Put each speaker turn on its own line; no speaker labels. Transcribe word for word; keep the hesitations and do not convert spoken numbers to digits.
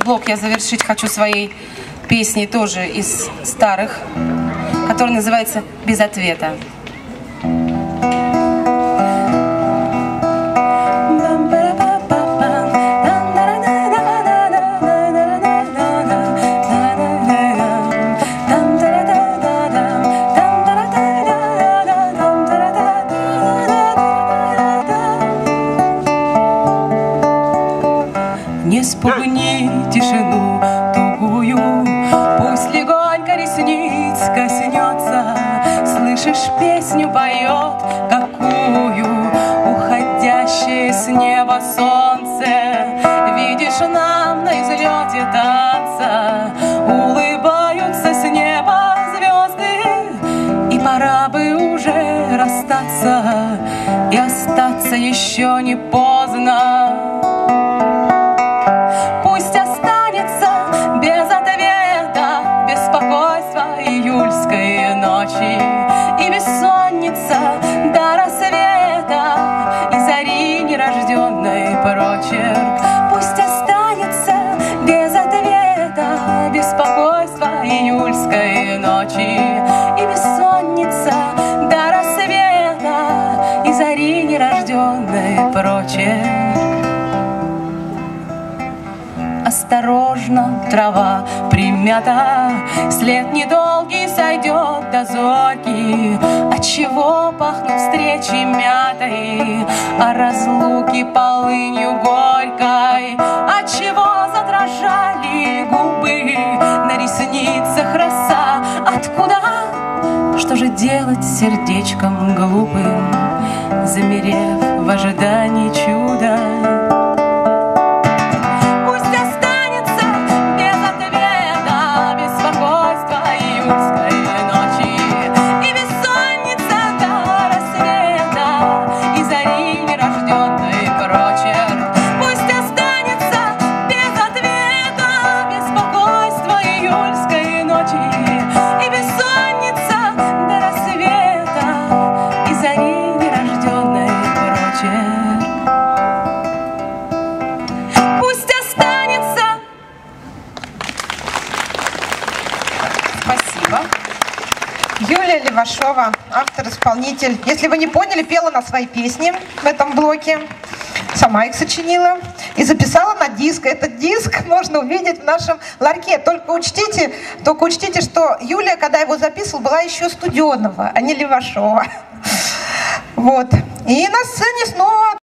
блок я завершить хочу своей песней тоже из старых, которая называется «Без ответа». Не спугни тишину тугую, пусть легонько ресниц коснется. Слышишь, песню поет какую уходящее с неба солнце. Видишь, нам на излете танца улыбаются с неба звезды. И пора бы уже расстаться, и остаться еще не поздно. И бессонница до рассвета, и зари нерожденной прочерк. Пусть останется без ответа беспокойство июльской ночи, и бессонница до рассвета, и зари нерожденной прочерк. Осторожно, трава примята, след недолгий сойдет до зорьки. Отчего пахнут встречи мятой, а разлуки полынью горькой? Отчего задрожали губы, на ресницах роса? Откуда? Что же делать с сердечком глупым, замерев в ожидании чуда?
Юлия Левашова, автор-исполнитель. Если вы не поняли, пела на свои песни в этом блоке. Сама их сочинила и записала на диск. Этот диск можно увидеть в нашем ларьке. Только учтите, только учтите, что Юлия, когда его записывала, была еще Студенова, а не Левашова. Вот. И на сцене снова